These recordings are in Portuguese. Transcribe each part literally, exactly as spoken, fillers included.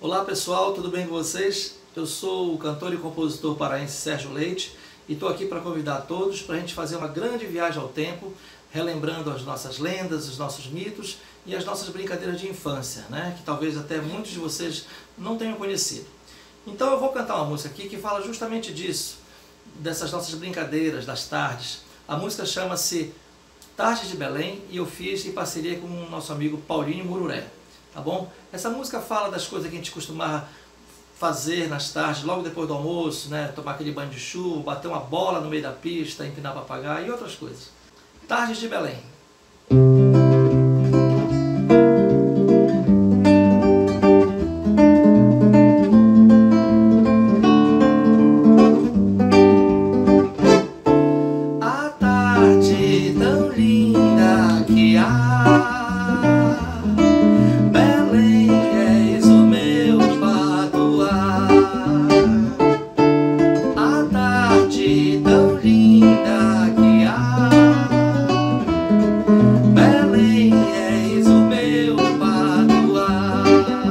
Olá pessoal, tudo bem com vocês? Eu sou o cantor e compositor paraense Sérgio Leite e estou aqui para convidar todos para a gente fazer uma grande viagem ao tempo, relembrando as nossas lendas, os nossos mitos e as nossas brincadeiras de infância, né? Que talvez até muitos de vocês não tenham conhecido. Então eu vou cantar uma música aqui que fala justamente disso, dessas nossas brincadeiras das tardes. A música chama-se Tardes de Belém e eu fiz em parceria com o nosso amigo Paulinho Mururé, tá bom? Essa música fala das coisas que a gente costumava fazer nas tardes, logo depois do almoço, né? Tomar aquele banho de chuva, bater uma bola no meio da pista, empinar papagaio e outras coisas. Tardes de Belém. A tarde tão linda que há, Belém és o meu patuá. A tarde tão linda que há, Belém és o meu patuá.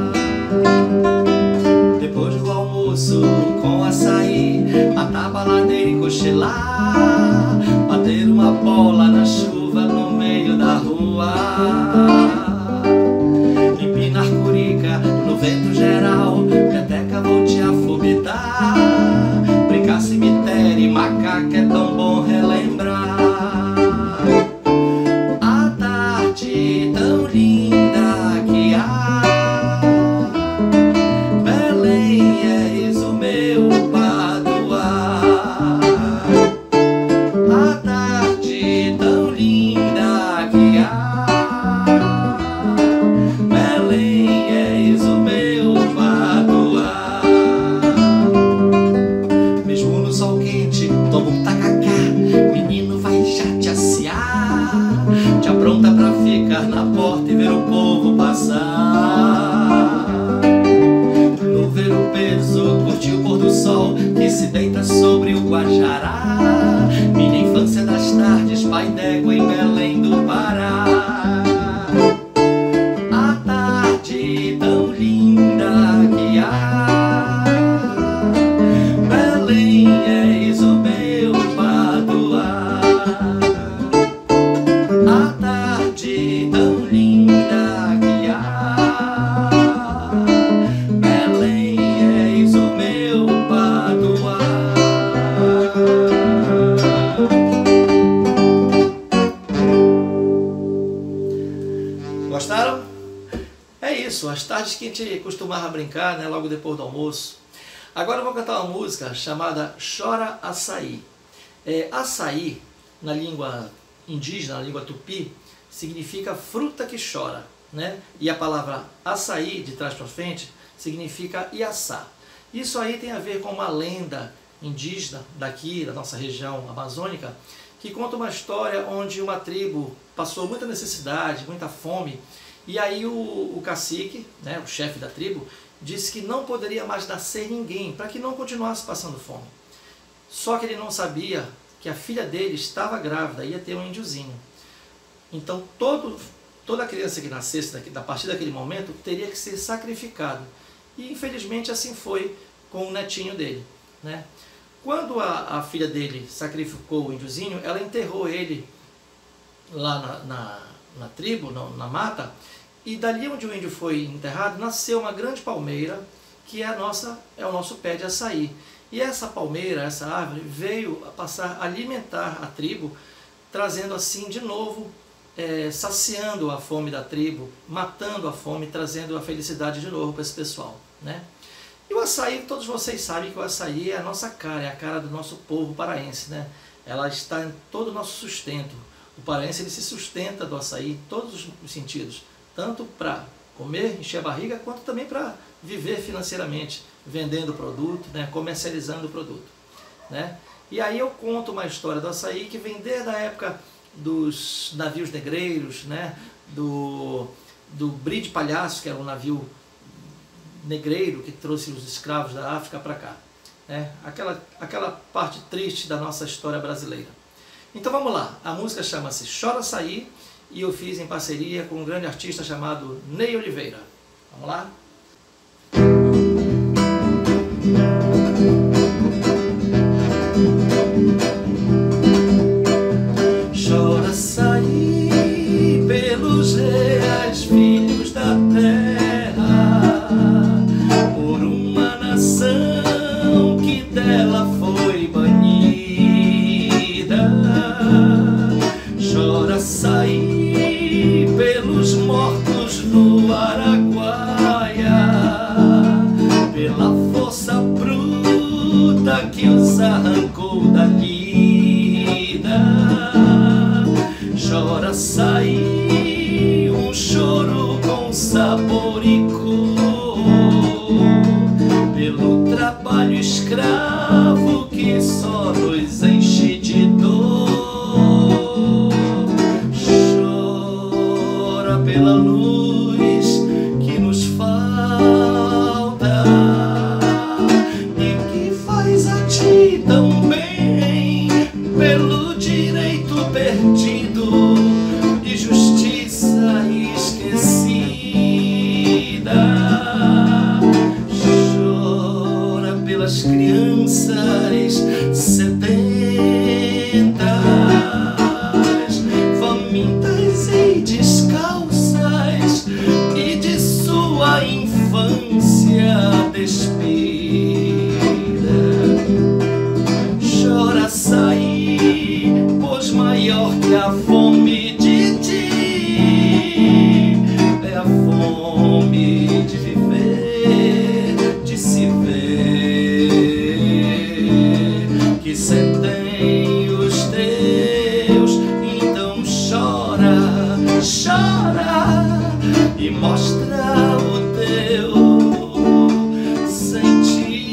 Depois do almoço com açaí, atabaladeira e cochilar, bater uma bola na chuva no meio da rua, empinar curica no vento geral, peteca vou te afobitar, brincar cemitério e macaca é tão bom relembrar. A tarde tão linda que há, Belém és o meu patuá. A tarde tão linda que há, Belém és o meu patuá. Mesmo no sol quente, toma um tacacá, menino vai já te assear, te apronta pra ficar na porta e ver o povo passar. No ver o peso, curtir o pôr do sol que se deita sobre o Guajará, minha infância das tardes, pai d'égua em Belém do Pará. A tarde tão linda que há, Belém és o meu patuá. A tarde tão linda que há, Belém és o meu patuá. Gostaram? É isso, as tardes que a gente costumava brincar, né, logo depois do almoço. Agora eu vou cantar uma música chamada Chora Açaí. É, açaí, na língua indígena, na língua tupi, significa fruta que chora, né? E a palavra açaí, de trás para frente, significa iaçá. Isso aí tem a ver com uma lenda indígena daqui, da nossa região amazônica, que conta uma história onde uma tribo passou muita necessidade, muita fome, e aí o, o cacique, né, o chefe da tribo, disse que não poderia mais nascer ninguém, para que não continuasse passando fome. Só que ele não sabia que a filha dele estava grávida, ia ter um índiozinho. Então todo, toda criança que nascesse daqui, a partir daquele momento teria que ser sacrificado. E infelizmente assim foi com o netinho dele, né? Quando a, a filha dele sacrificou o índiozinho, ela enterrou ele lá na, na, na tribo, na, na mata, e dali onde o índio foi enterrado, nasceu uma grande palmeira, que é, a nossa, é o nosso pé de açaí. E essa palmeira, essa árvore, veio a passar a alimentar a tribo, trazendo assim de novo, é, saciando a fome da tribo, matando a fome, trazendo a felicidade de novo para esse pessoal, né? E o açaí, todos vocês sabem que o açaí é a nossa cara, é a cara do nosso povo paraense, né? Ela está em todo o nosso sustento. O paraense ele se sustenta do açaí em todos os sentidos, tanto para comer, encher a barriga, quanto também para viver financeiramente, vendendo o produto, né? Comercializando o produto, né? E aí eu conto uma história do açaí que vem desde a época dos navios negreiros, né? Do, do Brie de Palhaço, que era um navio negreiro que trouxe os escravos da África para cá, né? Aquela, aquela parte triste da nossa história brasileira. Então vamos lá, a música chama-se Chora Açaí e eu fiz em parceria com um grande artista chamado Ney Oliveira. Vamos lá? Chora sair pelos reais filhos da terra, por uma nação que dela foi banida. Chora sair pelos mortos do Araguaia, pela força bruta que os arrancou da lida. Chora sair um choro com sabor e cor, pelo trabalho escravo que só nos enche de dor. Chora pela luz que nos falta e que faz a ti tão bem, pelo direito perdido e justiça esquecida. Chora pelas crianças sedentas, famintas e descalças, e de sua infância despida. Chora sair, pois maior que a fome de ti é a fome de viver, de se ver, que sentem os teus. Então chora, chora e mostra o teu sentir,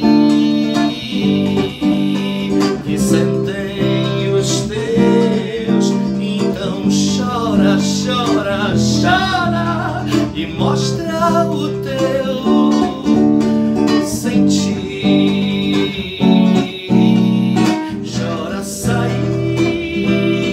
que sentem os teus. Então chora, chora, chora e mostra o teu sentir. Chora sair.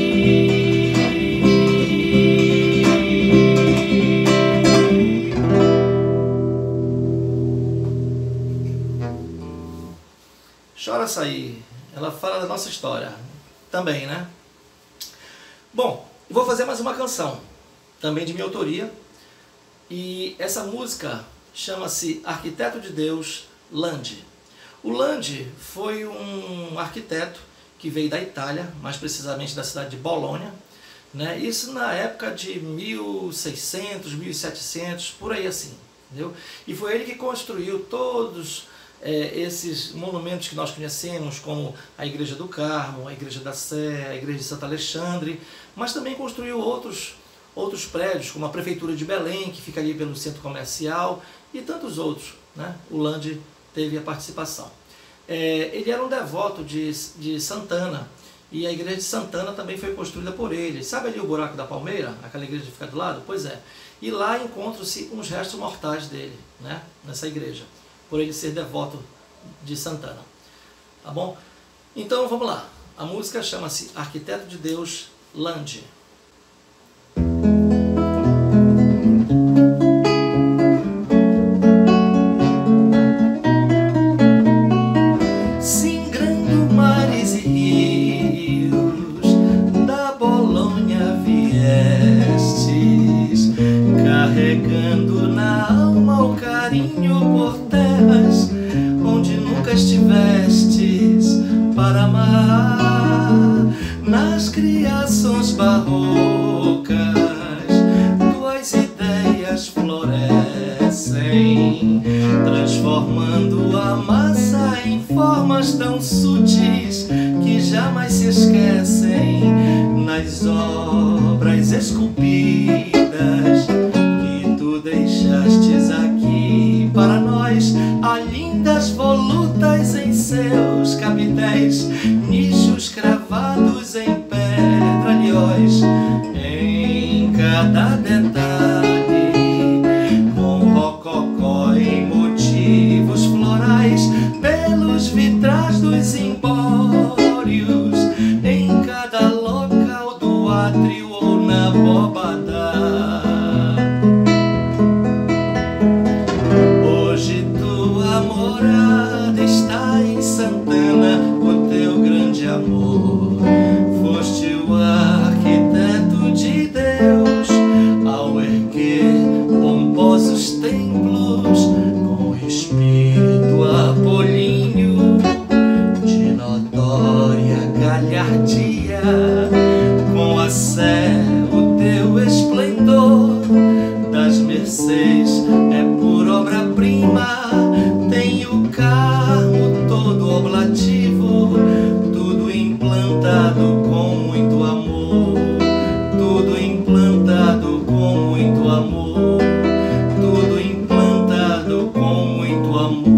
Chora sair. Ela fala da nossa história também, né? Bom, vou fazer mais uma canção, também de minha autoria. E essa música chama-se Arquiteto de Deus, Landi. O Landi foi um arquiteto que veio da Itália, mais precisamente da cidade de Bolonha, né? Isso na época de mil e seiscentos, mil e setecentos, por aí assim, entendeu? E foi ele que construiu todos é, esses monumentos que nós conhecemos, como a Igreja do Carmo, a Igreja da Sé, a Igreja de Santo Alexandre, mas também construiu outros, outros prédios, como a Prefeitura de Belém, que fica ali pelo centro comercial, e tantos outros, né? O Landi teve a participação. É, ele era um devoto de, de Santana, e a igreja de Santana também foi construída por ele. Sabe ali o buraco da Palmeira, aquela igreja que fica do lado? Pois é. E lá encontram-se uns restos mortais dele, né? Nessa igreja, por ele ser devoto de Santana. Tá bom? Então vamos lá. A música chama-se Arquiteto de Deus, Landi. Carregando na alma o carinho por terras onde nunca estivestes para amar. Nas criações barrocas tuas ideias florescem, transformando a massa em formas tão sutis que jamais se esquecem. Nas obras esculpidas deixastes aqui para nós, há lindas volutas em seus capitéis, nichos cravados em pedra-lhós, em cada detalhe, com rococó em motivos florais, pelos vitrais dos embórios, em cada local do átrio ou na abóbada seis é por obra-prima, tem o carmo todo oblativo, tudo implantado com muito amor, tudo implantado com muito amor, tudo implantado com muito amor.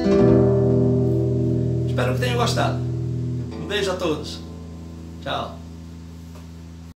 Espero que tenham gostado. Um beijo a todos. Tchau.